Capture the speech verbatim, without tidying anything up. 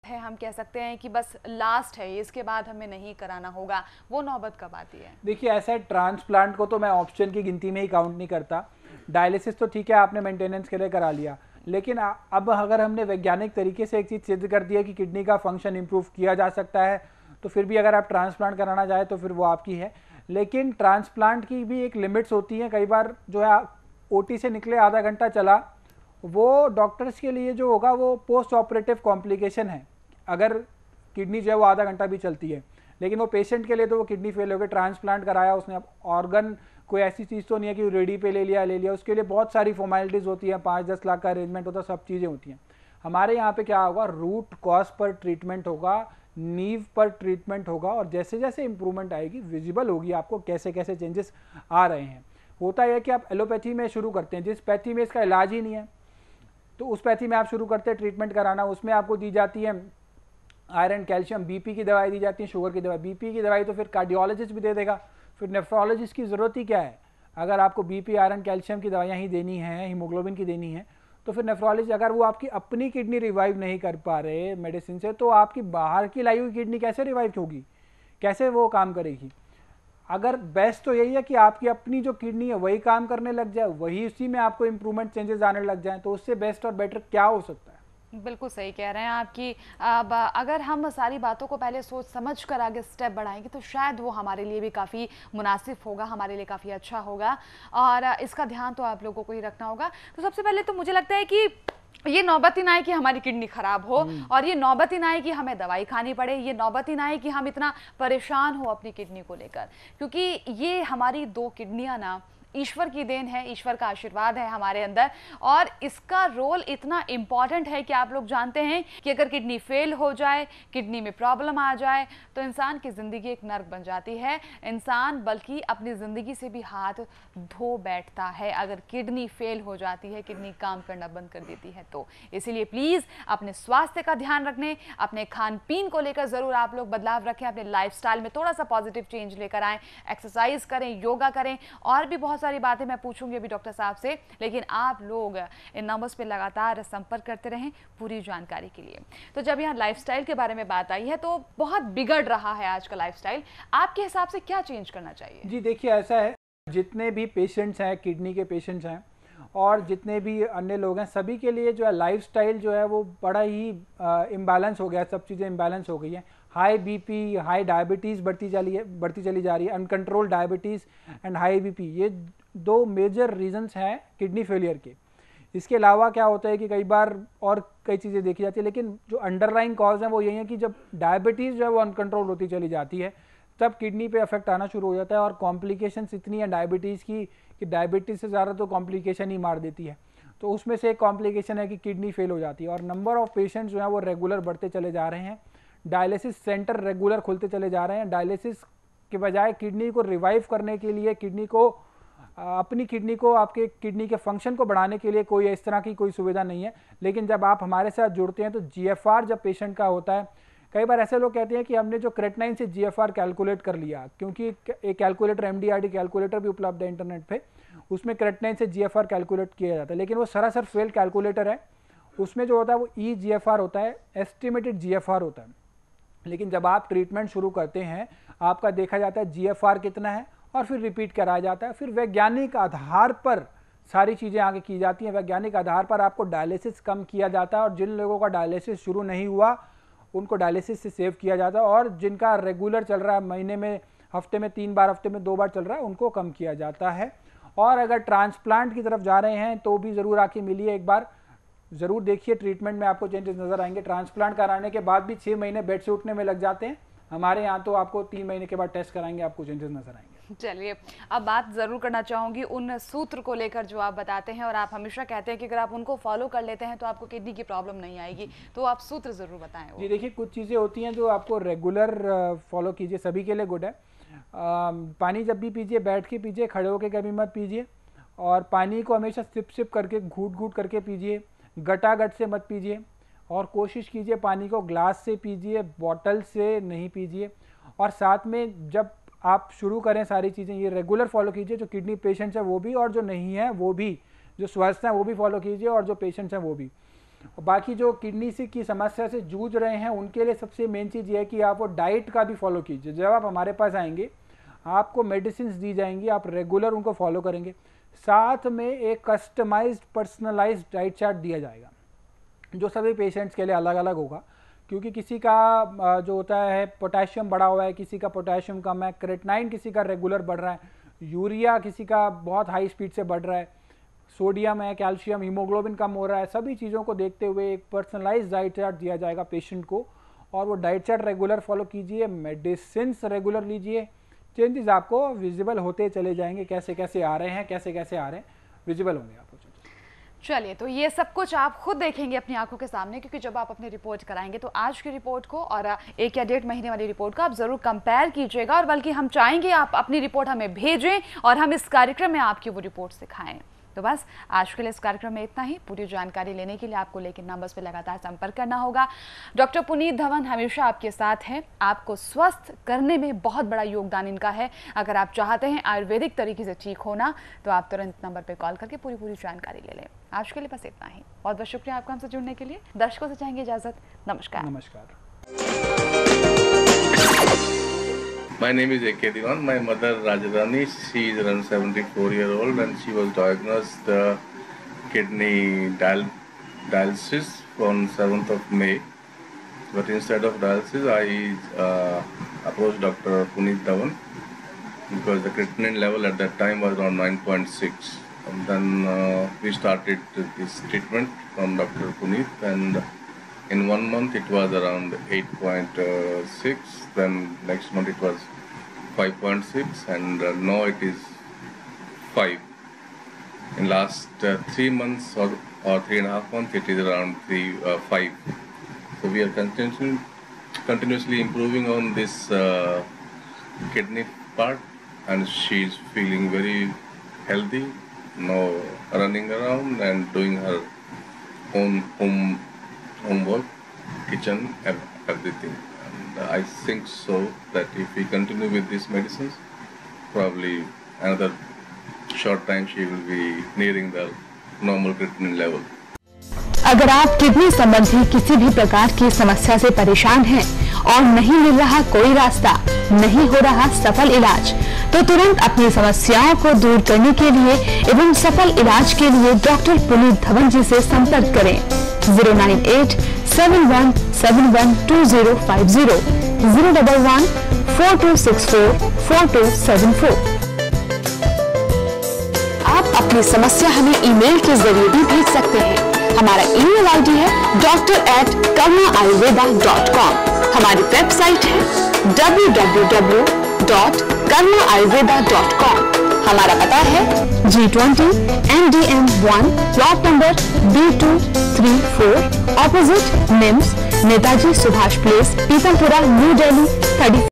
है, हम कह सकते हैं कि बस लास्ट है, इसके बाद हमें नहीं कराना होगा, वो नौबत कब आती है? देखिए ऐसा है, ट्रांसप्लांट को तो मैं ऑप्शन की गिनती में ही काउंट नहीं करता। डायलिसिस तो ठीक है, आपने मेंटेनेंस के लिए करा लिया, लेकिन आ, अब अगर हमने वैज्ञानिक तरीके से एक चीज़ सिद्ध कर दी है कि किडनी का फंक्शन इंप्रूव किया जा सकता है, तो फिर भी अगर आप ट्रांसप्लांट कराना चाहें तो फिर वो आपकी है। लेकिन ट्रांसप्लांट की भी एक लिमिट्स होती हैं। कई बार जो है ओटी से निकले आधा घंटा चला, वो डॉक्टर्स के लिए जो होगा वो पोस्ट ऑपरेटिव कॉम्प्लिकेशन है। अगर किडनी जो है वो आधा घंटा भी चलती है, लेकिन वो पेशेंट के लिए तो वो किडनी फेल हो गई, ट्रांसप्लांट कराया उसने, अब ऑर्गन कोई ऐसी चीज़ तो नहीं है कि रेडी पे ले लिया ले लिया उसके लिए बहुत सारी फॉर्मेलिटीज़ होती हैं, पाँच दस लाख का अरेंजमेंट होता है, सब चीज़ें होती हैं। हमारे यहाँ पे क्या होगा, रूट कॉज पर ट्रीटमेंट होगा, नीव पर ट्रीटमेंट होगा, और जैसे जैसे इंप्रूवमेंट आएगी विजिबल होगी आपको कैसे कैसे चेंजेस आ रहे हैं। होता है कि आप एलोपैथी में शुरू करते हैं, जिस पैथी में इसका इलाज ही नहीं है तो उस पैथी में आप शुरू करते हैं ट्रीटमेंट कराना, उसमें आपको दी जाती है आयरन कैल्शियम, बीपी की दवाई दी जाती है, शुगर की दवाई। बीपी की दवाई तो फिर कार्डियोलॉजिस्ट भी दे देगा, फिर नेफ्रोलॉजिस्ट की ज़रूरत ही क्या है। अगर आपको बीपी आयरन कैल्शियम की दवाइयाँ ही देनी है, हीमोग्लोबिन की देनी है, तो फिर नेफ्रोलॉजिस्ट, अगर वो आपकी अपनी किडनी रिवाइव नहीं कर पा रहे मेडिसिन से, तो आपकी बाहर की लाई हुई किडनी कैसे रिवाइव होगी, कैसे वो काम करेगी। अगर बेस्ट तो यही है कि आपकी अपनी जो किडनी है वही काम करने लग जाए, वही उसी में आपको इंप्रूवमेंट चेंजेस आने लग जाएं, तो उससे बेस्ट और बेटर क्या हो सकता है। बिल्कुल सही कह रहे हैं आपकी। अब अगर हम सारी बातों को पहले सोच समझ कर आगे स्टेप बढ़ाएंगे तो शायद वो हमारे लिए भी काफ़ी मुनासिब होगा, हमारे लिए काफ़ी अच्छा होगा, और इसका ध्यान तो आप लोगों को ही रखना होगा। तो सबसे पहले तो मुझे लगता है कि ये नौबत ही ना आए कि हमारी किडनी खराब हो, और ये नौबत ही ना आए कि हमें दवाई खानी पड़े, ये नौबत ही ना आए कि हम इतना परेशान हो अपनी किडनी को लेकर, क्योंकि ये हमारी दो किडनियां ना ईश्वर की देन है, ईश्वर का आशीर्वाद है हमारे अंदर, और इसका रोल इतना इम्पॉर्टेंट है कि आप लोग जानते हैं कि अगर किडनी फेल हो जाए, किडनी में प्रॉब्लम आ जाए, तो इंसान की ज़िंदगी एक नर्क बन जाती है। इंसान बल्कि अपनी ज़िंदगी से भी हाथ धो बैठता है अगर किडनी फेल हो जाती है, किडनी काम करना बंद कर देती है तो। इसीलिए प्लीज़ अपने स्वास्थ्य का ध्यान रखने, अपने खान पीन को लेकर ज़रूर आप लोग बदलाव रखें, अपने लाइफस्टाइल में थोड़ा सा पॉजिटिव चेंज लेकर आएँ, एक्सरसाइज करें, योगा करें, और भी बहुत सारी बातें मैं पूछूंगी अभी डॉक्टर साहब से। लेकिन आप लोग इन नंबर्स पे लगातार संपर्क करते रहें पूरी जानकारी के लिए। तो जब यहाँ लाइफस्टाइल के बारे में बात आई है तो बहुत बिगड़ रहा है आज का लाइफस्टाइल, आपके हिसाब से क्या चेंज करना चाहिए? जी देखिए ऐसा है, जितने भी पेशेंट्स हैं, किडनी के पेशेंट्स हैं और जितने भी अन्य लोग हैं, सभी के लिए जो है लाइफस्टाइल जो है वो बड़ा ही इम्बैलेंस हो गया, सब चीज़ें इम्बैलेंस हो गई हैं। हाई बीपी, हाई डायबिटीज़ बढ़ती चली है बढ़ती चली जा रही है, uncontrol diabetes and high BP, ये दो मेजर रीजंस हैं किडनी फेलियर के। इसके अलावा क्या होता है कि कई बार और कई चीज़ें देखी जाती है, लेकिन जो अंडरलाइन कॉज है वो यही है कि जब डायबिटीज़ जो है वो अनकंट्रोल होती चली जाती है, तब किडनी पे अफेक्ट आना शुरू हो जाता है, और कॉम्प्लिकेशंस इतनी है डायबिटीज़ की कि डायबिटीज़ से ज़्यादा तो कॉम्प्लिकेशन ही मार देती है। तो उसमें से एक कॉम्प्लिकेशन है कि किडनी फेल हो जाती है, और नंबर ऑफ़ पेशेंट्स जो हैं वो रेगुलर बढ़ते चले जा रहे हैं। डायलिसिस सेंटर रेगुलर खुलते चले जा रहे हैं। डायलिसिस के बजाय किडनी को रिवाइव करने के लिए, किडनी को अपनी किडनी को, आपके किडनी के फंक्शन को बढ़ाने के लिए कोई इस तरह की कोई सुविधा नहीं है। लेकिन जब आप हमारे साथ जुड़ते हैं तो जीएफआर जब पेशेंट का होता है, कई बार ऐसे लोग कहते हैं कि हमने जो क्रेटनाइन से जीएफआर कैलकुलेट कर लिया, क्योंकि एक कैलकुलेटर, एमडीआरडी कैलकुलेटर भी उपलब्ध है इंटरनेट पे, उसमें क्रेटनाइन से जीएफआर कैलकुलेट किया जाता है, लेकिन वो सरासर फेल कैलकुलेटर है। उसमें जो होता है वो ई जीएफआर होता है, एस्टिमेटेड जीएफआर होता है। लेकिन जब आप ट्रीटमेंट शुरू करते हैं, आपका देखा जाता है जीएफआर कितना है और फिर रिपीट कराया जाता है, फिर वैज्ञानिक आधार पर सारी चीज़ें आगे की जाती हैं। वैज्ञानिक आधार पर आपको डायलिसिस कम किया जाता है, और जिन लोगों का डायलिसिस शुरू नहीं हुआ उनको डायलिसिस से सेव किया जाता है, और जिनका रेगुलर चल रहा है, महीने में, हफ्ते में तीन बार, हफ्ते में दो बार चल रहा है, उनको कम किया जाता है। और अगर ट्रांसप्लांट की तरफ जा रहे हैं तो भी ज़रूर आके मिलिए, एक बार ज़रूर देखिए, ट्रीटमेंट में आपको चेंजेस नज़र आएंगे। ट्रांसप्लांट कराने के बाद भी छः महीने बेड से उठने में लग जाते हैं, हमारे यहाँ तो आपको तीन महीने के बाद टेस्ट कराएंगे, आपको चेंजेस नजर आएंगे। चलिए, अब बात ज़रूर करना चाहूँगी उन सूत्र को लेकर जो आप बताते हैं, और आप हमेशा कहते हैं कि अगर आप उनको फॉलो कर लेते हैं तो आपको किडनी की प्रॉब्लम नहीं आएगी, तो आप सूत्र ज़रूर बताएं। वो जी देखिए, कुछ चीज़ें होती हैं जो आपको रेगुलर फॉलो कीजिए, सभी के लिए गुड है। आ, पानी जब भी पीजिए बैठ के पीजिए, खड़े होकर कभी मत पीजिए, और पानी को हमेशा सिप सिप करके, घूट घूट करके पीजिए, गटागट से मत पीजिए, और कोशिश कीजिए पानी को ग्लास से पीजिए, बॉटल से नहीं पीजिए। और साथ में जब आप शुरू करें सारी चीज़ें ये रेगुलर फॉलो कीजिए, जो किडनी पेशेंट्स हैं वो भी, और जो नहीं है वो भी, जो स्वस्थ हैं वो भी फॉलो कीजिए, और जो पेशेंट्स हैं वो भी। बाकी जो किडनी से की समस्या से जूझ रहे हैं उनके लिए सबसे मेन चीज़ ये है कि आप वो डाइट का भी फॉलो कीजिए। जब आप हमारे पास आएंगे आपको मेडिसिन दी जाएंगी, आप रेगुलर उनको फॉलो करेंगे, साथ में एक कस्टमाइज्ड पर्सनलाइज्ड डाइट चार्ट दिया जाएगा जो सभी पेशेंट्स के लिए अलग अलग होगा, क्योंकि किसी का जो होता है पोटेशियम बढ़ा हुआ है, किसी का पोटेशियम कम है, क्रेटिनाइन किसी का रेगुलर बढ़ रहा है, यूरिया किसी का बहुत हाई स्पीड से बढ़ रहा है, सोडियम है, कैल्शियम, हीमोग्लोबिन कम हो रहा है। सभी चीज़ों को देखते हुए एक पर्सनलाइज्ड डाइट चार्ट दिया जाएगा पेशेंट को, और वो डाइट चार्ट रेगुलर फॉलो कीजिए, मेडिसिन रेगुलर लीजिए, चेंजेस आपको विजिबल होते चले जाएंगे, कैसे कैसे आ रहे हैं कैसे कैसे आ रहे हैं विजिबल होंगे आपको। चलिए, तो ये सब कुछ आप खुद देखेंगे अपनी आंखों के सामने, क्योंकि जब आप अपनी रिपोर्ट कराएंगे तो आज की रिपोर्ट को और एक या डेढ़ महीने वाली रिपोर्ट को आप ज़रूर कंपेयर कीजिएगा, और बल्कि हम चाहेंगे आप अपनी रिपोर्ट हमें भेजें और हम इस कार्यक्रम में आपकी वो रिपोर्ट दिखाएं। तो बस आज के लिए इस कार्यक्रम में इतना ही। पूरी जानकारी लेने के लिए आपको लेकिन नंबर्स पे लगातार संपर्क करना होगा। डॉक्टर पुनीत धवन हमेशा आपके साथ हैं, आपको स्वस्थ करने में बहुत बड़ा योगदान इनका है। अगर आप चाहते हैं आयुर्वेदिक तरीके से ठीक होना तो आप तुरंत नंबर पे कॉल करके पूरी पूरी जानकारी ले लें। आज के लिए बस इतना ही। बहुत बहुत शुक्रिया आपका हमसे जुड़ने के लिए। दर्शकों से चाहेंगे इजाजत। नमस्कार। नमस्कार। My name is A K Diwan. My mother Rajadhani, she is around seventy-four year old and she was diagnosed uh, kidney dial dialysis on seventh of May. But instead of dialysis, I uh, approached Doctor Puneet Dhawan because the creatinine level at that time was around nine point six. And then uh, we started this treatment from Doctor Puneet, and in one month it was around eight point six, then next month it was five point six, and uh, now it is five. In last uh, three months or, or three and a half months it is around three, uh, five. So we are continuously, continuously improving on this uh, kidney part, and she is feeling very healthy, now running around and doing her own home homework, kitchen, everything. And I think so that if we continue with these medicines, probably another short time she will be nearing the normal creatinine level. अगर आप kidney संबंधी किसी भी प्रकार की समस्या से परेशान हैं और नहीं मिल रहा कोई रास्ता, नहीं हो रहा सफल इलाज, तो तुरंत अपनी समस्याओं को दूर करने के लिए एवं सफल इलाज के लिए डॉक्टर पुनीत धवन जी से संपर्क करें। Zero nine eight seven one seven one two zero five zero, zero double one four two six four four two seven four. आप अपनी समस्या हमें ईमेल के जरिए भी भेज सकते हैं। हमारा ईमेल आईडी है doctor at Karma Ayurveda dot com. हमारी वेबसाइट है W W W dot Karma Ayurveda dot com. हमारा पता है G twenty N D M one, plot number B two three four, opposite NIMS, Netaji Subhash place, Pitampura, new Delhi thirty